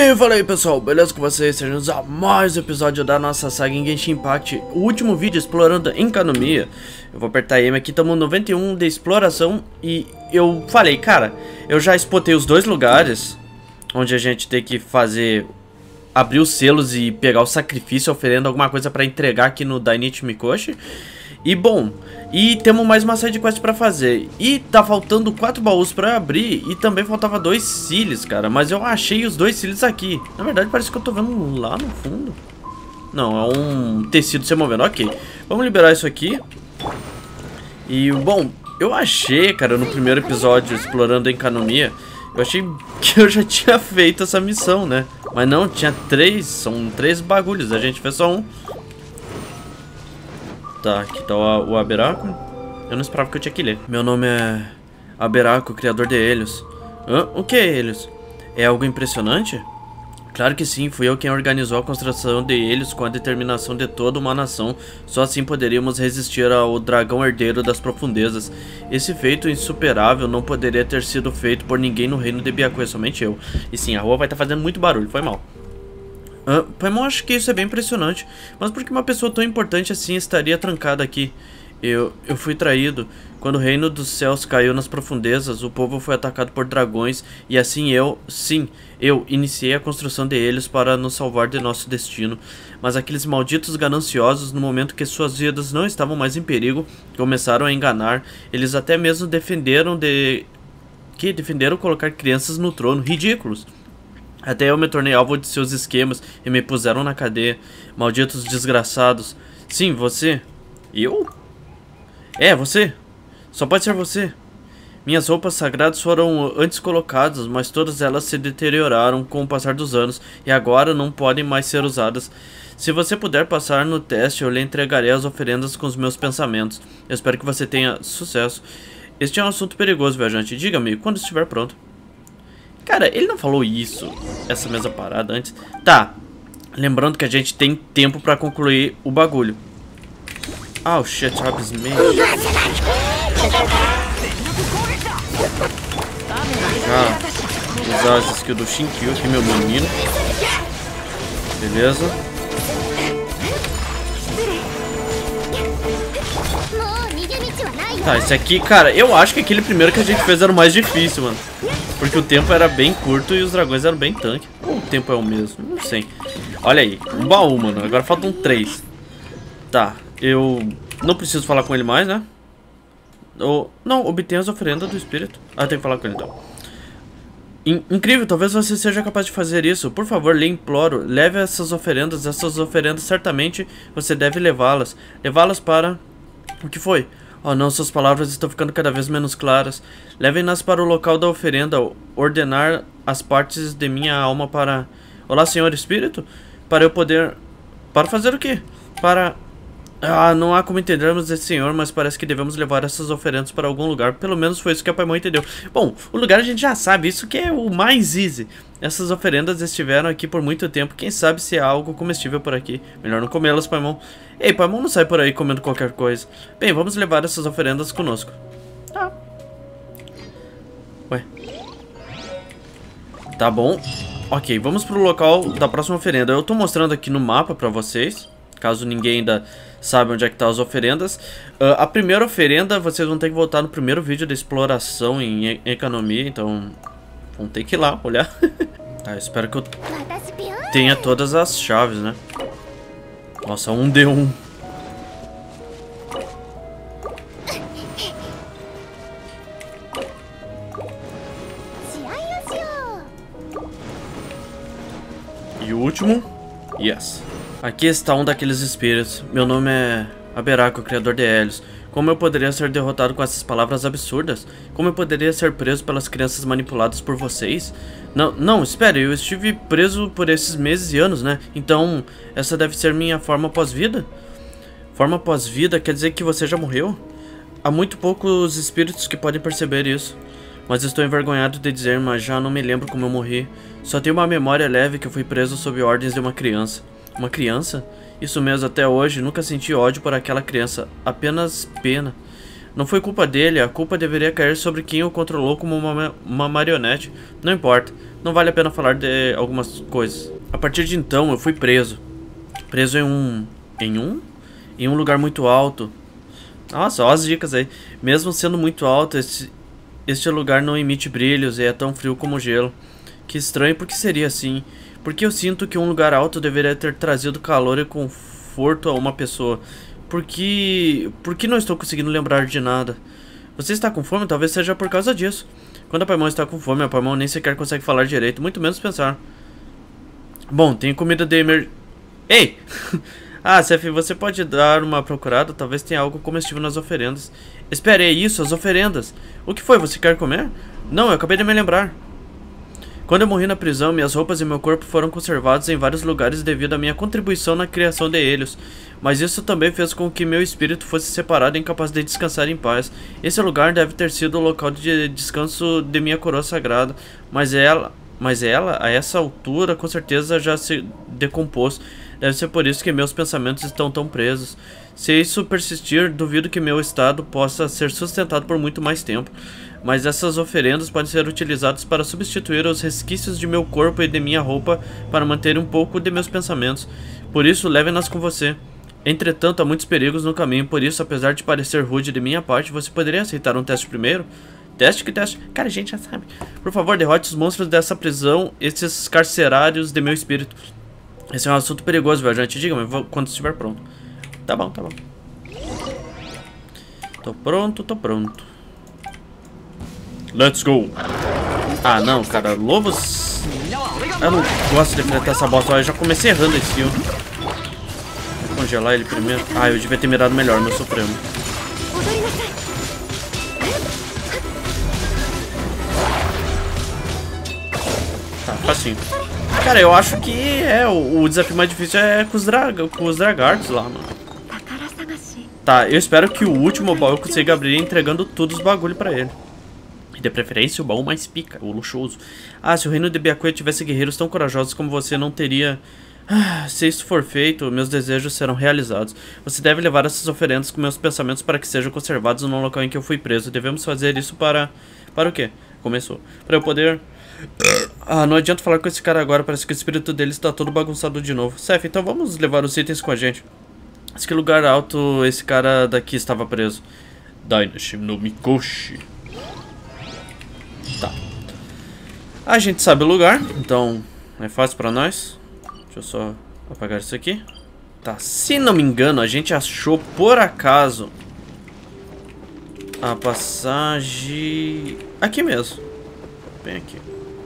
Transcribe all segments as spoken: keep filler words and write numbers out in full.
E fala aí pessoal, beleza com vocês? Sejam a mais um episódio da nossa saga em Genshin Impact. O último vídeo explorando Enkanomiya. Eu vou apertar M aqui, estamos no noventa e um de exploração. E eu falei, cara, eu já spotei os dois lugares onde a gente tem que fazer, abrir os selos e pegar o sacrifício, oferendo alguma coisa pra entregar aqui no Dainichi Mikoshi. E bom, e temos mais uma side quest pra fazer. E tá faltando quatro baús pra abrir. E também faltava dois cílios, cara. Mas eu achei os dois cílios aqui. Na verdade parece que eu tô vendo lá no fundo. Não, é um tecido se movendo. Ok, vamos liberar isso aqui. E bom, eu achei, cara, no primeiro episódio explorando Enkanomiya, eu achei que eu já tinha feito essa missão, né? Mas não, tinha três, são três bagulhos. A gente fez só um. Tá, aqui tá o, o Aberako. Eu não esperava que eu tinha que ler. Meu nome é Aberako, criador de Helios. Hã? O que é Helios? É algo impressionante? Claro que sim, fui eu quem organizou a construção de Helios com a determinação de toda uma nação. Só assim poderíamos resistir ao dragão herdeiro das profundezas. Esse feito insuperável não poderia ter sido feito por ninguém no reino de Byakuya, somente eu. E sim, a rua vai estar fazendo muito barulho, foi mal. Uh, Paimon, acho que isso é bem impressionante. Mas por que uma pessoa tão importante assim estaria trancada aqui? Eu, eu fui traído. Quando o reino dos céus caiu nas profundezas, o povo foi atacado por dragões. E assim eu, sim, eu iniciei a construção de eles para nos salvar de nosso destino. Mas aqueles malditos gananciosos, no momento que suas vidas não estavam mais em perigo, começaram a enganar. Eles até mesmo defenderam de... Que defenderam colocar crianças no trono. Ridículos. Até eu me tornei alvo de seus esquemas e me puseram na cadeia. Malditos desgraçados. Sim, você. Eu? É, você. Só pode ser você. Minhas roupas sagradas foram antes colocadas, mas todas elas se deterioraram com o passar dos anos e agora não podem mais ser usadas. Se você puder passar no teste, eu lhe entregarei as oferendas com os meus pensamentos. Eu espero que você tenha sucesso. Este é um assunto perigoso, viajante. Diga-me quando estiver pronto. Cara, ele não falou isso, essa mesma parada antes. Tá, lembrando que a gente tem tempo pra concluir o bagulho. Ah, o shit, Travis Mage. Já usar as skills do Shinkyu aqui, meu menino. Beleza. Tá, esse aqui, cara, eu acho que aquele primeiro que a gente fez era o mais difícil, mano. Porque o tempo era bem curto e os dragões eram bem tanque. Ou o tempo é o mesmo? Não sei. Olha aí, um baú, mano. Agora faltam três. Tá, eu não preciso falar com ele mais, né? Ou... Não, obtenha as oferendas do espírito. Ah, tem que falar com ele então. In incrível, talvez você seja capaz de fazer isso. Por favor, lhe imploro. Leve essas oferendas. Essas oferendas, certamente você deve levá-las. Levá-las para... O que foi? Oh não, suas palavras estão ficando cada vez menos claras. Levem-nas para o local da oferenda. Ordenar as partes de minha alma para... Olá, senhor espírito? Para eu poder... Para fazer o quê? Para... Ah, não há como entendermos esse senhor, mas parece que devemos levar essas oferendas para algum lugar. Pelo menos foi isso que a Paimon entendeu. Bom, o lugar a gente já sabe, isso que é o mais easy. Essas oferendas estiveram aqui por muito tempo. Quem sabe se há algo comestível por aqui. Melhor não comê-las, Paimon. Ei, Paimon não sai por aí comendo qualquer coisa. Bem, vamos levar essas oferendas conosco. Tá. Ué. Tá bom. Ok, vamos pro local da próxima oferenda. Eu tô mostrando aqui no mapa pra vocês, caso ninguém ainda saiba onde é que tá as oferendas. uh, A primeira oferenda, vocês vão ter que voltar no primeiro vídeo da exploração em Enkanomiya. Então, vão ter que ir lá olhar. Tá, eu espero que eu tenha todas as chaves, né? Nossa, um D um. E o último? Yes. Aqui está um daqueles espíritos. Meu nome é Aberako, criador de Helios. Como eu poderia ser derrotado com essas palavras absurdas? Como eu poderia ser preso pelas crianças manipuladas por vocês? Não, não, espere, eu estive preso por esses meses e anos, né? Então, essa deve ser minha forma pós-vida? Forma pós-vida quer dizer que você já morreu? Há muito poucos espíritos que podem perceber isso. Mas estou envergonhado de dizer, mas já não me lembro como eu morri. Só tenho uma memória leve que eu fui preso sob ordens de uma criança. Uma criança? Isso mesmo, até hoje, nunca senti ódio por aquela criança, apenas pena. Não foi culpa dele, a culpa deveria cair sobre quem o controlou como uma, uma marionete. Não importa, não vale a pena falar de algumas coisas. A partir de então, eu fui preso. Preso em um... Em um? Em um lugar muito alto. Nossa, olha as dicas aí. Mesmo sendo muito alto, este, este lugar não emite brilhos e é tão frio como gelo. Que estranho, por que seria assim? Porque eu sinto que um lugar alto deveria ter trazido calor e conforto a uma pessoa. Por que... Por que não estou conseguindo lembrar de nada? Você está com fome? Talvez seja por causa disso. Quando a Paimon está com fome, a Paimon nem sequer consegue falar direito, muito menos pensar. Bom, tem comida de emer... Ei! Ah, Seth, você pode dar uma procurada? Talvez tenha algo comestível nas oferendas. Espere, é isso, as oferendas. O que foi? Você quer comer? Não, eu acabei de me lembrar. Quando eu morri na prisão, minhas roupas e meu corpo foram conservados em vários lugares devido à minha contribuição na criação de Helios. Mas isso também fez com que meu espírito fosse separado e incapaz de descansar em paz. Esse lugar deve ter sido o local de descanso de minha coroa sagrada. Mas ela, mas ela, a essa altura, com certeza já se decompôs. Deve ser por isso que meus pensamentos estão tão presos. Se isso persistir, duvido que meu estado possa ser sustentado por muito mais tempo. Mas essas oferendas podem ser utilizadas para substituir os resquícios de meu corpo e de minha roupa para manter um pouco de meus pensamentos. Por isso, leve-nas com você. Entretanto, há muitos perigos no caminho, por isso, apesar de parecer rude de minha parte, você poderia aceitar um teste primeiro? Teste? Que teste? Cara, a gente já sabe. Por favor, derrote os monstros dessa prisão, esses carcerários de meu espírito. Esse é um assunto perigoso, viajante. Diga-me quando estiver pronto. Tá bom, tá bom. Tô pronto, tô pronto. Let's go. Ah, não, cara. Lobos... Eu não gosto de enfrentar essa bosta. Eu já comecei errando esse fio. Vou congelar ele primeiro. Ah, eu devia ter mirado melhor, meu Supremo. Tá, facinho. Cara, eu acho que é, o, o desafio mais difícil é com os, drag, com os dragartos lá, mano. Tá, eu espero que o último baú eu consiga abrir entregando todos os bagulho pra ele. E de preferência o baú mais pica, o luxuoso. Ah, se o reino de Byakuya tivesse guerreiros tão corajosos como você, não teria... Ah, se isso for feito, meus desejos serão realizados. Você deve levar essas oferendas com meus pensamentos para que sejam conservados no local em que eu fui preso. Devemos fazer isso para... Para o quê? Começou. Para eu poder... Ah, não adianta falar com esse cara agora, parece que o espírito dele está todo bagunçado de novo. Seth, então vamos levar os itens com a gente. Mas que lugar alto esse cara daqui estava preso? Dynasty no Mikoshi. Tá. A gente sabe o lugar, então é fácil pra nós. Deixa eu só apagar isso aqui. Tá, se não me engano, a gente achou por acaso a passagem aqui mesmo. Bem aqui.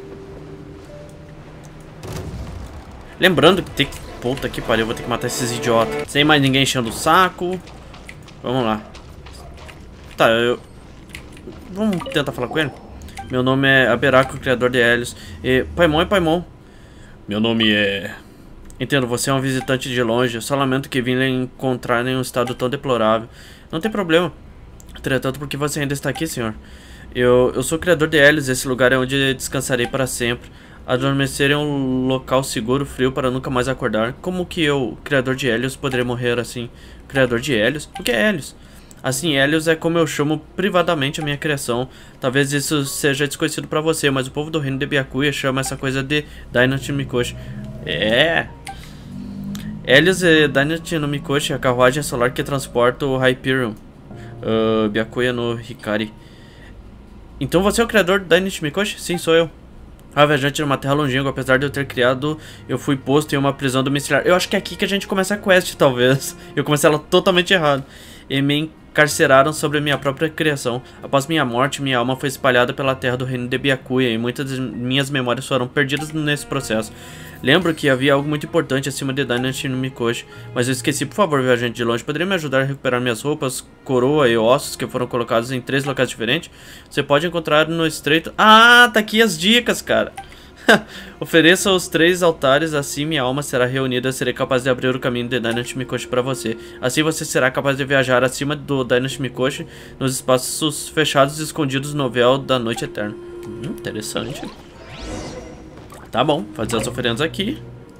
Lembrando que tem que... Puta que pariu, eu vou ter que matar esses idiotas. Sem mais ninguém enchendo o saco. Vamos lá. Tá, eu... Vamos tentar falar com ele? Meu nome é Aberaku, criador de Helios. E... Paimon é Paimon. Meu nome é... Entendo, você é um visitante de longe. Eu só lamento que vim lhe encontrar em um estado tão deplorável. Não tem problema. Entretanto, por que você ainda está aqui, senhor? Eu, eu sou o criador de Helios. Esse lugar é onde descansarei para sempre. Adormecer em um local seguro, frio, para nunca mais acordar. Como que eu, criador de Helios, poderia morrer assim? Criador de Helios? O que é Helios? Assim, Helios é como eu chamo privadamente a minha criação. Talvez isso seja desconhecido para você, mas o povo do reino de Byakuya chama essa coisa de Dynasty no Mikoshi. É... Helios é Dynasty no Mikoshi, a carruagem solar que transporta o Hyperion. Uh, Byakuya no Hikari. Então você é o criador do Dynasty Mikoshi? Sim, sou eu. Ah, viajante numa terra longínqua, apesar de eu ter criado, eu fui posto em uma prisão domiciliar. Eu acho que é aqui que a gente começa a quest, talvez. Eu comecei ela totalmente errado. E me encarceraram sobre a minha própria criação. Após minha morte, minha alma foi espalhada pela terra do reino de Byakuya e muitas das minhas memórias foram perdidas nesse processo. Lembro que havia algo muito importante acima de Dynasty no Mikoshi, mas eu esqueci. Por favor, viajante de longe, poderia me ajudar a recuperar minhas roupas, coroa e ossos que foram colocados em três locais diferentes? Você pode encontrar no estreito... Ah, tá aqui as dicas, cara. Ofereça os três altares, assim minha alma será reunida e serei capaz de abrir o caminho de Dynasty Mikoshi para você. Assim você será capaz de viajar acima do Dynasty Mikoshi nos espaços fechados e escondidos no véu da noite eterna. Hum, interessante. Tá bom, fazer as oferendas aqui.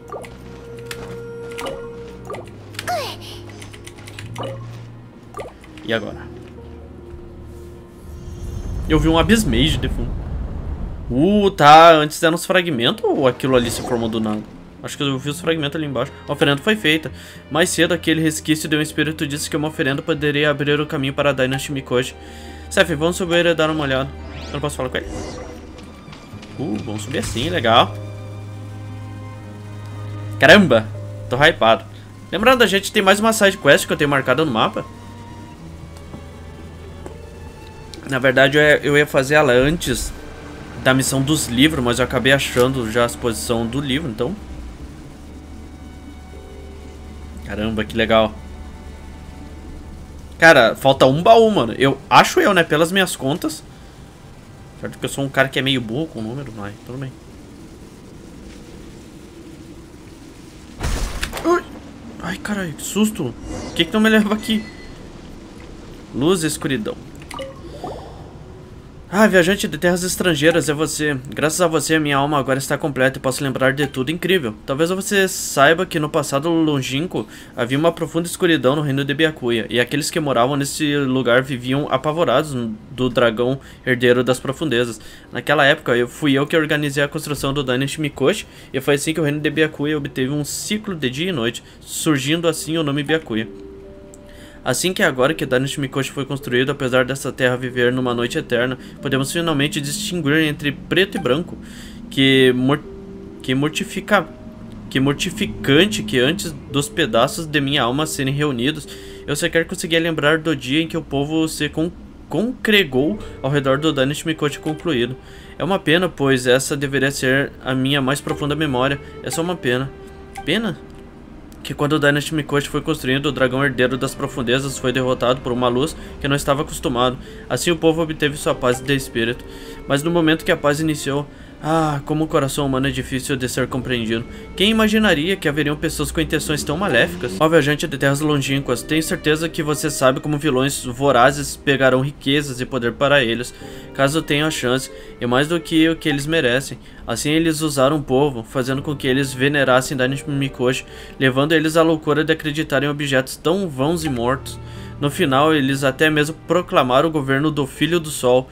E agora? Eu vi um Abyss Mage de fundo. Uh, tá. Antes eram uns fragmentos ou aquilo ali se formou do nada? Acho que eu vi os fragmentos ali embaixo. A oferenda foi feita. Mais cedo, aquele resquício de um espírito disse que uma oferenda poderia abrir o caminho para a Dynasty Mikoshi. Seth, vamos subir e dar uma olhada. Eu não posso falar com ele? Uh, vamos subir assim, legal. Caramba, tô hypado. Lembrando, a gente tem mais uma side quest que eu tenho marcada no mapa. Na verdade, eu ia, eu ia fazer ela antes da missão dos livros, mas eu acabei achando já a exposição do livro, então... Caramba, que legal. Cara, falta um baú, mano. Eu acho eu, né? Pelas minhas contas. Certo que eu sou um cara que é meio burro com o número, mas tudo bem. Ui. Ai, caralho, que susto. O que que não me leva aqui? Luz e escuridão. Ah, viajante de terras estrangeiras, é você. Graças a você, minha alma agora está completa e posso lembrar de tudo incrível. Talvez você saiba que no passado longínquo havia uma profunda escuridão no reino de Byakuya, e aqueles que moravam nesse lugar viviam apavorados do dragão herdeiro das profundezas. Naquela época, eu fui eu que organizei a construção do Dynasty Mikoshi, e foi assim que o reino de Byakuya obteve um ciclo de dia e noite, surgindo assim o nome Byakuya. Assim que agora que Dynasty Mikoshi foi construído, apesar dessa terra viver numa noite eterna, podemos finalmente distinguir entre preto e branco, que, mor que, mortifica que mortificante que antes dos pedaços de minha alma serem reunidos, eu sequer conseguia lembrar do dia em que o povo se con congregou ao redor do Dynasty Mikoshi concluído. É uma pena, pois essa deveria ser a minha mais profunda memória. É só uma pena. Pena? Que quando o Dynasty Mikoshi foi construído, o dragão herdeiro das profundezas foi derrotado por uma luz que não estava acostumado. Assim o povo obteve sua paz de espírito. Mas no momento que a paz iniciou, ah, como o coração humano é difícil de ser compreendido. Quem imaginaria que haveriam pessoas com intenções tão maléficas? Ó, viajante de terras longínquas, tenho certeza que você sabe como vilões vorazes pegarão riquezas e poder para eles, caso tenham a chance, e mais do que o que eles merecem. Assim eles usaram o povo, fazendo com que eles venerassem Dynasty Mikoshi, levando eles à loucura de acreditar em objetos tão vãos e mortos. No final, eles até mesmo proclamaram o governo do Filho do Sol,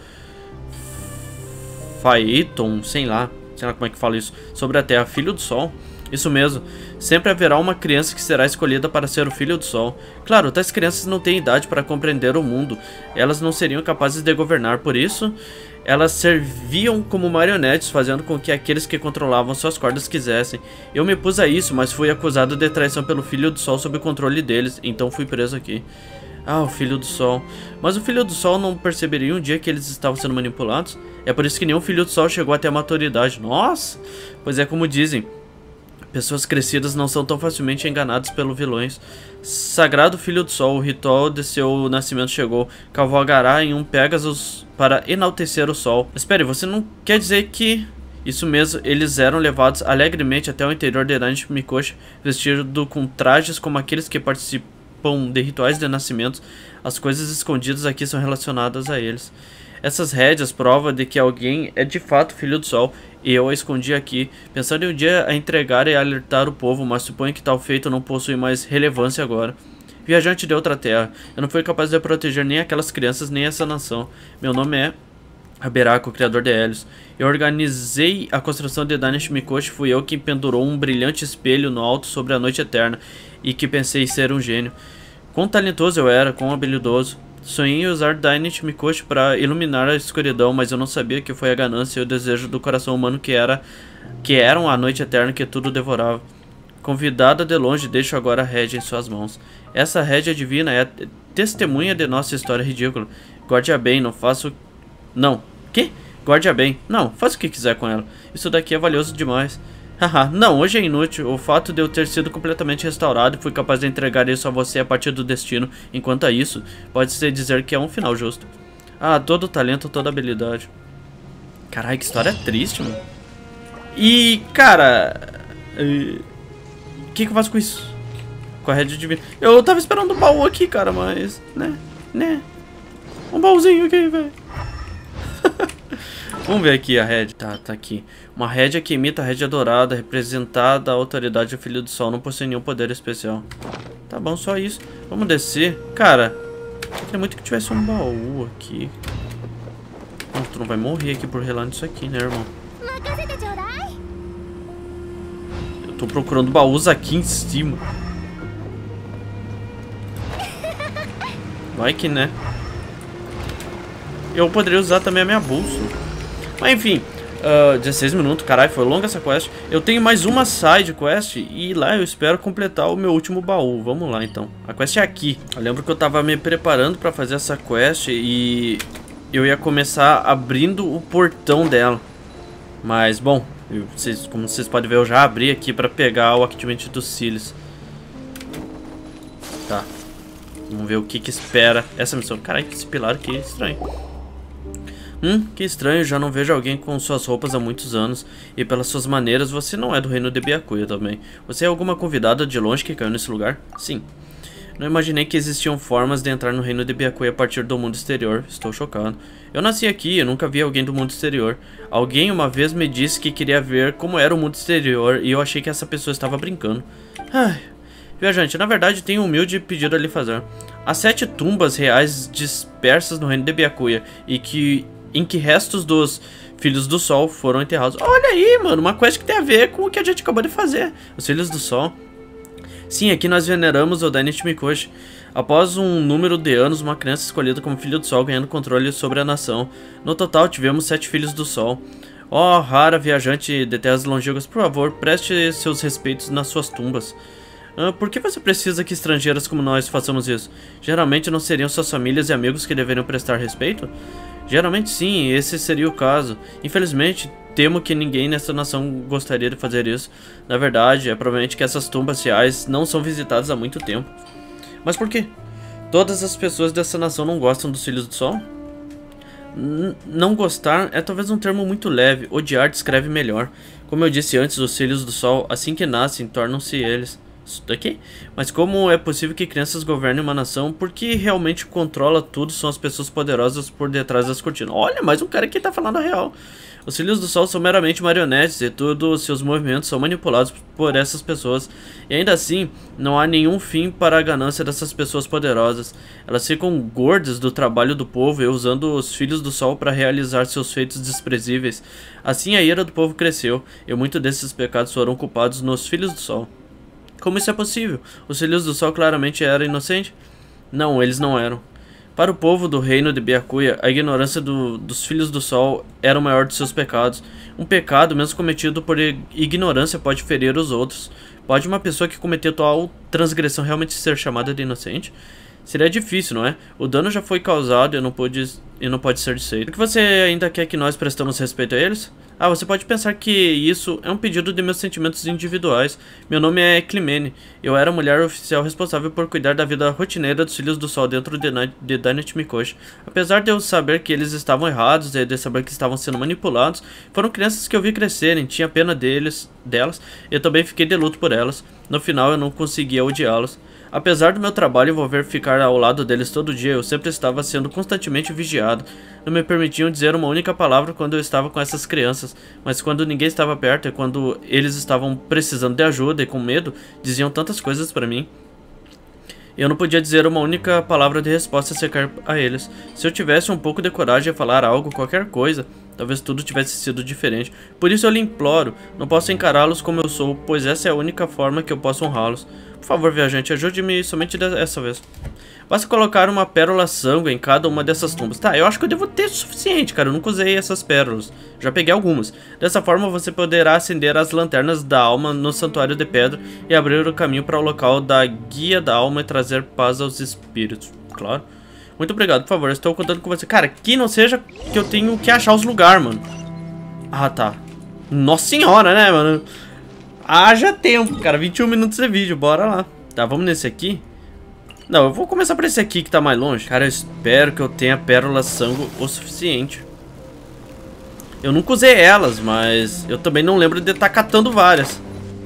Phaeton, sei lá, sei lá como é que fala isso, sobre a Terra, Filho do Sol. Isso mesmo, sempre haverá uma criança que será escolhida para ser o Filho do Sol. Claro, tais crianças não têm idade para compreender o mundo, elas não seriam capazes de governar, por isso elas serviam como marionetes, fazendo com que aqueles que controlavam suas cordas quisessem. Eu me pus a isso, mas fui acusado de traição pelo Filho do Sol sob o controle deles, então fui preso aqui. Ah, o Filho do Sol. Mas o Filho do Sol não perceberia um dia que eles estavam sendo manipulados? É por isso que nenhum Filho do Sol chegou até a maturidade. Nossa! Pois é como dizem, pessoas crescidas não são tão facilmente enganadas pelos vilões. Sagrado Filho do Sol, o ritual de seu nascimento chegou. Cavalgará em um Pégasus para enaltecer o Sol. Espere, você não quer dizer que... Isso mesmo, eles eram levados alegremente até o interior de Dynasty Mikoshi, vestidos com trajes como aqueles que participam de rituais de nascimento. As coisas escondidas aqui são relacionadas a eles. Essas rédeas provam de que alguém é de fato Filho do Sol, e eu a escondi aqui, pensando em um dia a entregar e alertar o povo, mas suponho que tal feito não possui mais relevância agora. Viajante de outra terra, eu não fui capaz de proteger nem aquelas crianças nem essa nação. Meu nome é Aberako, criador de Helios. Eu organizei a construção de Dynasty Mikoshi, fui eu quem pendurou um brilhante espelho no alto sobre a noite eterna, e que pensei ser um gênio. Quão talentoso eu era, quão habilidoso. Sonhei em usar Dynasty Mikoshi para iluminar a escuridão, mas eu não sabia que foi a ganância e o desejo do coração humano que era que eram a noite eterna que tudo devorava. Convidada de longe, deixo agora a rédea em suas mãos. Essa rédea divina é a testemunha de nossa história ridícula. Guarde-a bem, não faço... Não. Que? Guarde-a bem. Não, faça o que quiser com ela. Isso daqui é valioso demais. Haha, não, hoje é inútil. O fato de eu ter sido completamente restaurado e fui capaz de entregar isso a você a partir do destino. Enquanto a isso, pode-se dizer que é um final justo. Ah, todo talento, toda habilidade. Caralho, que história triste, mano. E, cara... O que que eu faço com isso? Com a rédea divina. Eu tava esperando um baú aqui, cara, mas... Né, né. Um baúzinho aqui, velho. Vamos ver aqui a rédea. Tá, tá aqui. Uma rédea que imita a rédea dourada, representada a autoridade do Filho do Sol. Não possui nenhum poder especial. Tá bom, só isso. Vamos descer. Cara, eu queria muito que tivesse um baú aqui. Não, tu não vai morrer aqui por relar nisso aqui, né, irmão? Eu tô procurando baús aqui em cima. Vai que, né? Eu poderia usar também a minha bolsa. Mas enfim, uh, dezesseis minutos, caralho, foi longa essa quest. Eu tenho mais uma side quest e lá eu espero completar o meu último baú. Vamos lá então. A quest é aqui. Eu lembro que eu tava me preparando pra fazer essa quest e eu ia começar abrindo o portão dela. Mas bom, eu, vocês, como vocês podem ver, eu já abri aqui pra pegar o Activate dos cílios. Tá. Vamos ver o que que espera essa missão. Caralho, esse pilar aqui é estranho. Hum, que estranho, já não vejo alguém com suas roupas há muitos anos. E pelas suas maneiras, você não é do reino de Byakuya também. Você é alguma convidada de longe que caiu nesse lugar? Sim. Não imaginei que existiam formas de entrar no reino de Byakuya a partir do mundo exterior. Estou chocado. Eu nasci aqui, eu nunca vi alguém do mundo exterior. Alguém uma vez me disse que queria ver como era o mundo exterior e eu achei que essa pessoa estava brincando. Ai... Viajante, na verdade tenho um humilde pedido a lhe fazer. Há sete tumbas reais dispersas no reino de Byakuya e que, em que restos dos Filhos do Sol foram enterrados. Olha aí, mano, uma quest que tem a ver com o que a gente acabou de fazer. Os Filhos do Sol. Sim, aqui nós veneramos o Dainechi Mikoshi. Após um número de anos, uma criança escolhida como Filho do Sol ganhando controle sobre a nação. No total, tivemos sete Filhos do Sol. Ó, oh, rara viajante de terras longínquas, por favor, preste seus respeitos nas suas tumbas. Ah, por que você precisa que estrangeiras como nós façamos isso? Geralmente não seriam suas famílias e amigos que deveriam prestar respeito? Geralmente sim, esse seria o caso. Infelizmente, temo que ninguém nessa nação gostaria de fazer isso. Na verdade, é provavelmente que essas tumbas reais não são visitadas há muito tempo. Mas por quê? Todas as pessoas dessa nação não gostam dos Filhos do Sol? N- não gostar é talvez um termo muito leve, odiar descreve melhor. Como eu disse antes, os Filhos do Sol, assim que nascem, tornam-se eles. Isso daqui? Mas como é possível que crianças governem uma nação? Porque realmente controla tudo são as pessoas poderosas por detrás das cortinas. Olha, mais um cara que tá falando a real. Os Filhos do Sol são meramente marionetes e todos os seus movimentos são manipulados por essas pessoas. E ainda assim, não há nenhum fim para a ganância dessas pessoas poderosas. Elas ficam gordas do trabalho do povo e usando os Filhos do Sol para realizar seus feitos desprezíveis. Assim a ira do povo cresceu e muitos desses pecados foram culpados nos Filhos do Sol. Como isso é possível? Os Filhos do Sol claramente eram inocentes? Não, eles não eram. Para o povo do reino de Byakuya, a ignorância do, dos Filhos do Sol era o maior de seus pecados. Um pecado, mesmo cometido por ignorância, pode ferir os outros. Pode uma pessoa que cometeu tal transgressão realmente ser chamada de inocente? Seria difícil, não é? O dano já foi causado e não pode, e não pode ser desfeito. Por que você ainda quer que nós prestamos respeito a eles? Ah, você pode pensar que isso é um pedido de meus sentimentos individuais. Meu nome é Climene. Eu era a mulher oficial responsável por cuidar da vida rotineira dos Filhos do Sol dentro de, de Dainechi Mikoshi. Apesar de eu saber que eles estavam errados e de saber que estavam sendo manipulados, foram crianças que eu vi crescerem, tinha pena deles, delas, e eu também fiquei de luto por elas. No final eu não conseguia odiá-los. Apesar do meu trabalho envolver ficar ao lado deles todo dia, eu sempre estava sendo constantemente vigiado. Não me permitiam dizer uma única palavra quando eu estava com essas crianças, mas quando ninguém estava perto e quando eles estavam precisando de ajuda e com medo, diziam tantas coisas para mim. Eu não podia dizer uma única palavra de resposta sequer a eles. Se eu tivesse um pouco de coragem a falar algo, qualquer coisa, talvez tudo tivesse sido diferente. Por isso eu lhe imploro, não posso encará-los como eu sou, pois essa é a única forma que eu posso honrá-los. Por favor, viajante, ajude-me somente dessa vez. Basta colocar uma pérola sangue em cada uma dessas tumbas. Tá, eu acho que eu devo ter o suficiente, cara. Eu nunca usei essas pérolas. Já peguei algumas. Dessa forma, você poderá acender as lanternas da alma no santuário de pedra e abrir o caminho para o local da guia da alma e trazer paz aos espíritos. Claro. Muito obrigado, por favor. Eu estou contando com você. Cara, que não seja que eu tenho que achar os lugares, mano. Ah, tá. Nossa senhora, né, mano? Haja tempo, cara. vinte e um minutos de vídeo. Bora lá. Tá, vamos nesse aqui. Não, eu vou começar por esse aqui que tá mais longe. Cara, eu espero que eu tenha pérola sangue o suficiente. Eu nunca usei elas, mas eu também não lembro de estar catando várias.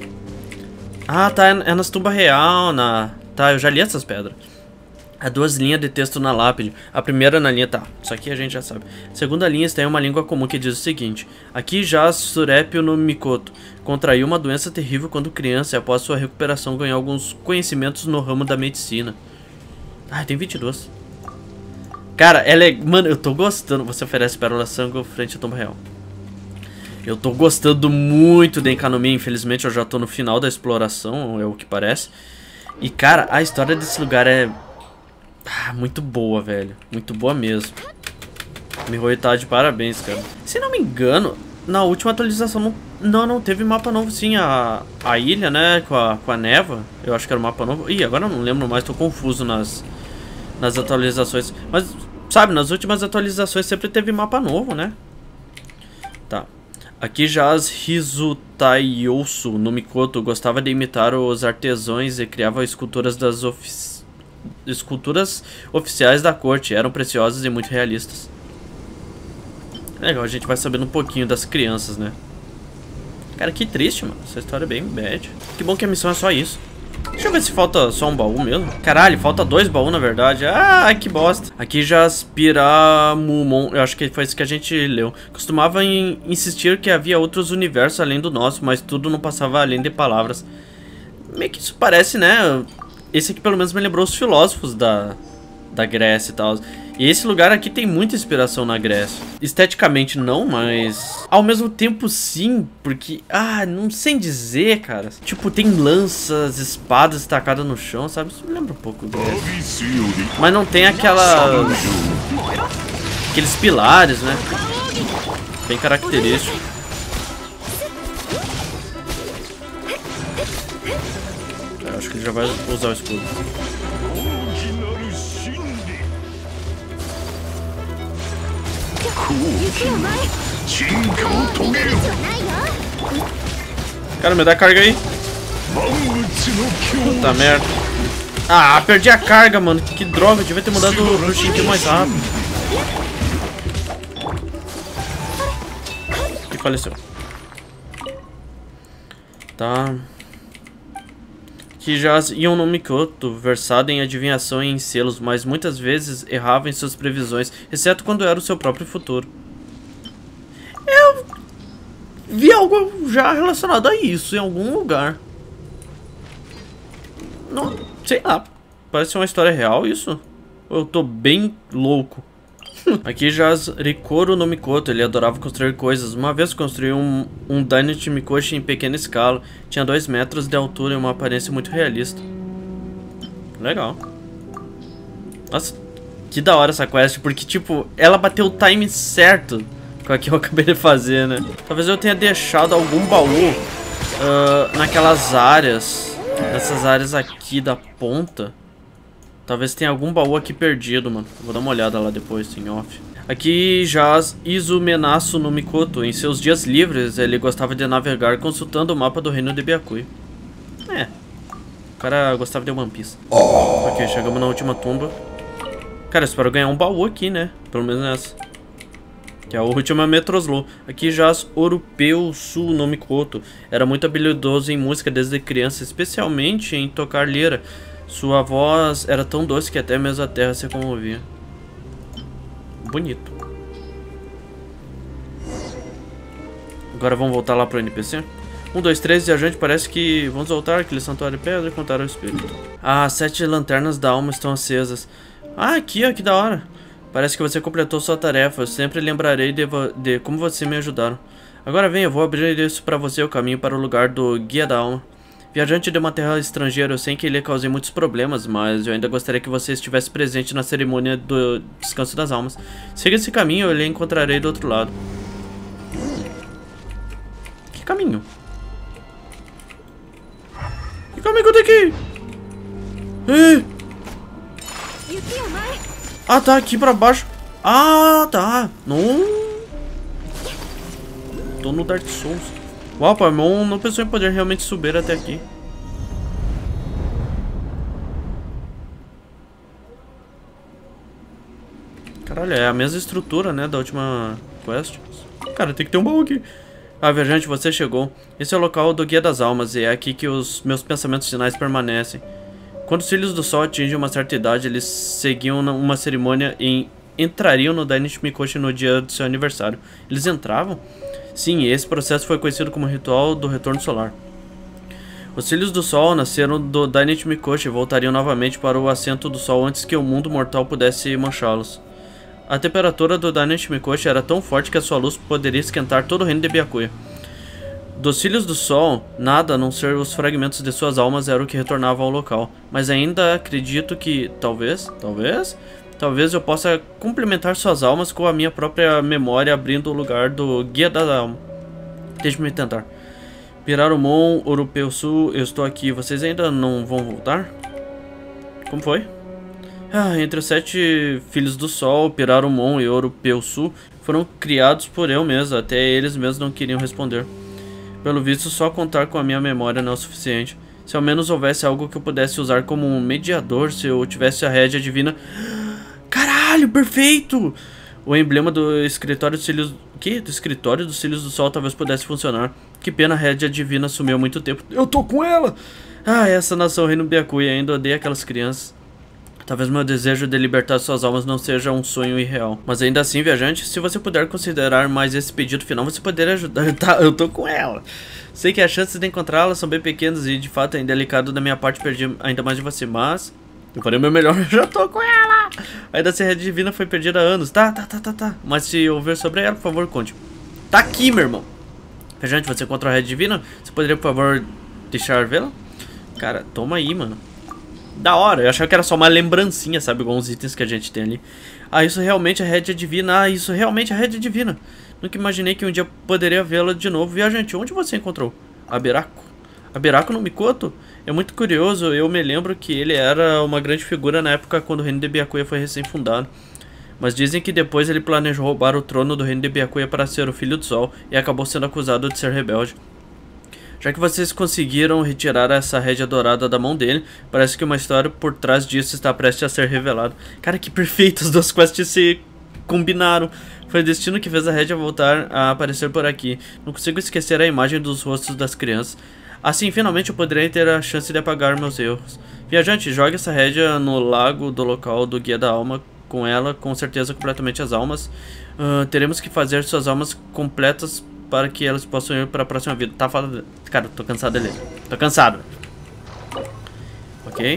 Ah, tá. É nas tumbas real, na... Tá, eu já li essas pedras. Há duas linhas de texto na lápide. A primeira na linha... Tá, isso aqui a gente já sabe. A segunda linha está em uma língua comum que diz o seguinte. Aqui jaz Surepio no Mikoto. Contraiu uma doença terrível quando criança e após sua recuperação ganhou alguns conhecimentos no ramo da medicina. Ah, tem vinte e dois. Cara, ela é... Mano, eu tô gostando. Você oferece pérola sangue frente ao tombo real. Eu tô gostando muito da Enkanomiya. Infelizmente eu já tô no final da exploração, é o que parece. E cara, a história desse lugar é... Ah, muito boa, velho. Muito boa mesmo. Mihoyo tá de parabéns, cara. Se não me engano, na última atualização não, não, não teve mapa novo sim. A, a ilha, né, com a, com a névoa. Eu acho que era um mapa novo. Ih, agora eu não lembro mais, tô confuso nas, nas atualizações. Mas, sabe, nas últimas atualizações sempre teve mapa novo, né? Tá. Aqui jaz Rizutaiosu no Mikoto. Gostava de imitar os artesãos e criava esculturas das ofi esculturas oficiais da corte. Eram preciosas e muito realistas. Legal, a gente vai sabendo um pouquinho das crianças, né? Cara, que triste, mano. Essa história é bem bad. Que bom que a missão é só isso. Deixa eu ver se falta só um baú mesmo. Caralho, falta dois baús, na verdade. Ah, que bosta. Aqui já Spiramumon. Eu acho que foi isso que a gente leu. Costumava in insistir que havia outros universos além do nosso, mas tudo não passava além de palavras. Meio que isso parece, né? Esse aqui pelo menos me lembrou os filósofos da, da Grécia e tal. E esse lugar aqui tem muita inspiração na Grécia. Esteticamente não, mas ao mesmo tempo sim, porque... Ah, não sei dizer, cara. Tipo, tem lanças, espadas estacadas no chão, sabe? Isso me lembra um pouco Grécia. Mas não tem aquela... Aqueles pilares, né? Bem característico. Eu acho que ele já vai usar o escudo. Cara, me dá carga aí. Puta merda. Ah, perdi a carga, mano. Que droga, eu devia ter mudado o Shinki mais rápido. E faleceu. Tá. Que já iam no Mikoto, versado em adivinhação e em selos, mas muitas vezes errava em suas previsões, exceto quando era o seu próprio futuro. Eu vi algo já relacionado a isso em algum lugar. Não, sei lá, parece uma história real isso? Ou eu tô bem louco? Aqui já Rikoro no Mikoto, ele adorava construir coisas. Uma vez construiu um, um Dynamite Mikoshi em pequena escala. Tinha dois metros de altura e uma aparência muito realista. Legal. Nossa, que da hora essa quest, porque tipo, ela bateu o time certo com a que eu acabei de fazer, né? Talvez eu tenha deixado algum baú uh, naquelas áreas, nessas áreas aqui da ponta. Talvez tenha algum baú aqui perdido, mano. Vou dar uma olhada lá depois, em off. Aqui jaz Izumenasu no Mikoto. Em seus dias livres, ele gostava de navegar consultando o mapa do reino de Byakuya. É. O cara gostava de One Piece. Ok, chegamos na última tumba. Cara, espero ganhar um baú aqui, né? Pelo menos nessa. Que é a última Metroslow. Aqui jaz Orupeusu no Mikoto. Era muito habilidoso em música desde criança, especialmente em tocar lira. Sua voz era tão doce que até mesmo a terra se comovia. Bonito. Agora vamos voltar lá pro N P C? Um, dois, três, viajante, parece que vamos voltar àquele santuário de pedra e contar o espírito. Ah, sete lanternas da alma estão acesas. Ah, aqui, ó, que da hora. Parece que você completou sua tarefa. Eu sempre lembrarei de, de como você me ajudaram. Agora vem, eu vou abrir isso pra você, o caminho para o lugar do Guia da Alma. Viajante de uma terra estrangeira, eu sei que lhe causei muitos problemas, mas eu ainda gostaria que você estivesse presente na cerimônia do Descanso das Almas. Siga esse caminho, eu lhe encontrarei do outro lado. Que caminho? Que caminho que eu tenho que ir? Ih! Ah, tá, aqui pra baixo. Ah, tá. Não. Tô no Dark Souls. Uau, Paimon não pensou em poder realmente subir até aqui. Caralho, é a mesma estrutura, né, da última quest. Cara, tem que ter um baú aqui. Ah, viajante, você chegou. Esse é o local do Guia das Almas e é aqui que os meus pensamentos finais permanecem. Quando os Filhos do Sol atingem uma certa idade, eles seguiam uma cerimônia e entrariam no Dynamite Mikoshi no dia do seu aniversário. Eles entravam? Sim, esse processo foi conhecido como Ritual do Retorno Solar. Os Filhos do Sol nasceram do Dynamite Mikoshi e voltariam novamente para o assento do Sol antes que o mundo mortal pudesse manchá-los. A temperatura do Dynasty Mikoshi era tão forte que a sua luz poderia esquentar todo o reino de Byakuya. Dos Filhos do Sol, nada a não ser os fragmentos de suas almas era o que retornava ao local. Mas ainda acredito que, talvez, talvez, talvez eu possa complementar suas almas com a minha própria memória, abrindo o lugar do Guia da Alma. Deixe-me tentar. Pirarumon, Orupeu Sul, eu estou aqui. Vocês ainda não vão voltar? Como foi? Ah, entre os sete Filhos do Sol, Pirarumon e Orupeu Sul foram criados por eu mesmo. Até eles mesmos não queriam responder. Pelo visto, só contar com a minha memória não é o suficiente. Se ao menos houvesse algo que eu pudesse usar como um mediador, se eu tivesse a rédea divina... Caralho, perfeito! O emblema do escritório dos Cílios... Que? Do escritório dos Cílios do Sol talvez pudesse funcionar. Que pena, a rédea divina sumiu há muito tempo. Eu tô com ela! Ah, essa nação Reino Byakuya, ainda odeia aquelas crianças. Talvez meu desejo de libertar suas almas não seja um sonho irreal. Mas ainda assim, viajante, se você puder considerar mais esse pedido final, você poderia ajudar. Tá, eu tô com ela. Sei que as chances de encontrá-la são bem pequenas e de fato é indelicado da minha parte perder ainda mais de você, mas... Eu farei o meu melhor, eu já tô com ela! Ainda se a rede divina foi perdida há anos. Tá, tá, tá, tá, tá. Mas se ouvir sobre ela, por favor, conte. Tá aqui, meu irmão. Viajante, você encontrou a rede divina? Você poderia, por favor, deixar vê-la? Cara, toma aí, mano. Da hora, eu achava que era só uma lembrancinha, sabe? Igual uns itens que a gente tem ali. Ah, isso realmente é rédea divina. Ah, isso realmente é rédea divina. Nunca imaginei que um dia poderia vê-la de novo. Viajante, onde você encontrou? Abiraco. Abiraco no Mikoto? É muito curioso, eu me lembro que ele era uma grande figura na época quando o reino de Byakuya foi recém-fundado. Mas dizem que depois ele planejou roubar o trono do reino de Byakuya para ser o Filho do Sol e acabou sendo acusado de ser rebelde. Já que vocês conseguiram retirar essa rédea dourada da mão dele, parece que uma história por trás disso está prestes a ser revelada. Cara, que perfeito, as duas quests se combinaram. Foi o destino que fez a rédea voltar a aparecer por aqui. Não consigo esquecer a imagem dos rostos das crianças. Assim, finalmente eu poderei ter a chance de apagar meus erros. Viajante, jogue essa rédea no lago do local do Guia da Alma. Com ela, com certeza, completamente as almas. Uh, teremos que fazer suas almas completas para que elas possam ir para a próxima vida. Tá falando... Cara, tô cansado dele. Tô cansado. Ok.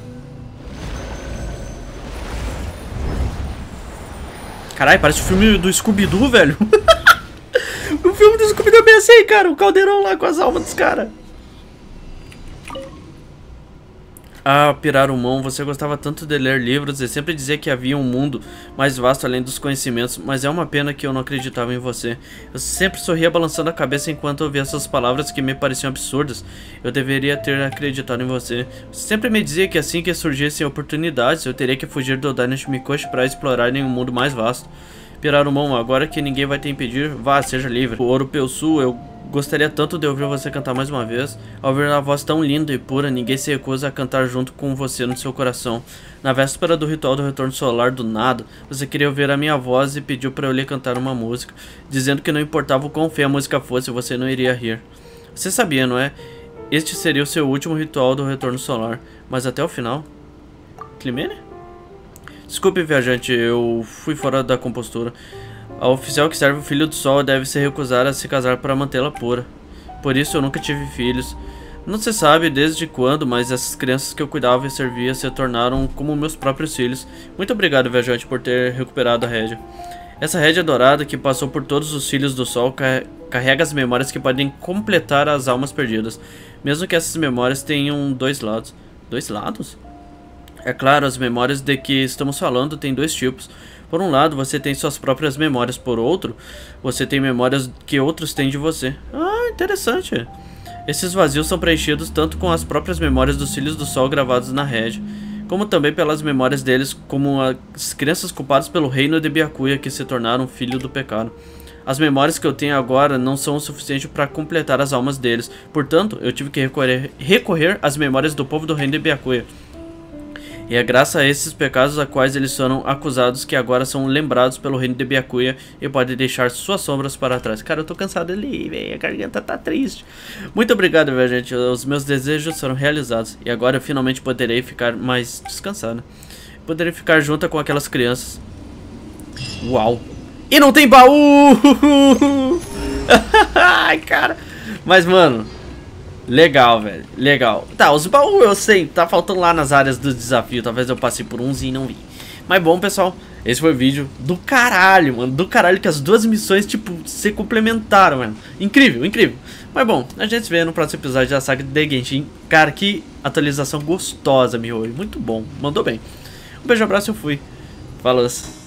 Caralho, parece o filme do Scooby-Doo, velho. O filme do Scooby-Doo é bem assim, cara. O caldeirão lá com as almas dos caras. Ah, Pirarumon, você gostava tanto de ler livros e sempre dizia que havia um mundo mais vasto além dos conhecimentos, mas é uma pena que eu não acreditava em você. Eu sempre sorria balançando a cabeça enquanto ouvia essas palavras que me pareciam absurdas. Eu deveria ter acreditado em você. Você sempre me dizia que assim que surgissem oportunidades, eu teria que fugir do Dynasty Mikoshi para explorar em um mundo mais vasto. Pirarumon, agora que ninguém vai te impedir, vá, seja livre. O Orupeu Sul, eu gostaria tanto de ouvir você cantar mais uma vez. Ao ouvir uma voz tão linda e pura, ninguém se recusa a cantar junto com você no seu coração. Na véspera do ritual do retorno solar do nada, você queria ouvir a minha voz e pediu para eu lhe cantar uma música, dizendo que não importava o quão feia a música fosse, você não iria rir. Você sabia, não é? Este seria o seu último ritual do retorno solar, mas até o final... Climene? Desculpe, viajante, eu fui fora da compostura. A oficial que serve o Filho do Sol deve se recusar a se casar para mantê-la pura. Por isso eu nunca tive filhos. Não se sabe desde quando, mas essas crianças que eu cuidava e servia se tornaram como meus próprios filhos. Muito obrigado, viajante, por ter recuperado a rédea. Essa rédea dourada que passou por todos os Filhos do Sol carrega as memórias que podem completar as almas perdidas. Mesmo que essas memórias tenham dois lados. Dois lados? É claro, as memórias de que estamos falando têm dois tipos. Por um lado, você tem suas próprias memórias. Por outro, você tem memórias que outros têm de você. Ah, interessante. Esses vazios são preenchidos tanto com as próprias memórias dos Filhos do Sol gravados na rédea, como também pelas memórias deles como as crianças culpadas pelo reino de Byakuya que se tornaram filho do pecado. As memórias que eu tenho agora não são o suficiente para completar as almas deles. Portanto, eu tive que recorrer, recorrer às memórias do povo do reino de Byakuya. E é graças a esses pecados a quais eles foram acusados que agora são lembrados pelo reino de Byakuya e podem deixar suas sombras para trás. Cara, eu tô cansado ali, velho. A garganta tá triste. Muito obrigado, velho, gente. Os meus desejos foram realizados. E agora eu finalmente poderei ficar mais descansado. Poderei ficar junto com aquelas crianças. Uau. E não tem baú! Ai, cara. Mas, mano... Legal, velho, legal. Tá, os baús eu sei, tá faltando lá nas áreas do desafio. Talvez eu passe por uns e não vi. Mas bom, pessoal, Esse foi o vídeo do caralho, mano. Do caralho que as duas missões, tipo, se complementaram, mano. Incrível, incrível. Mas bom, a gente se vê no próximo episódio da saga de The Genshin. Cara, que atualização gostosa, MiHoYo. Muito bom, mandou bem. Um beijo, abraço, eu fui. Falou.